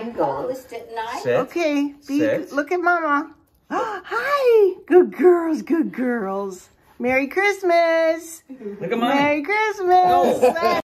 promised, didn't I? Sit. Okay, Sit. look at Mama. Hi, good girls, good girls. Merry Christmas. Look at Mommy. Merry Christmas. No.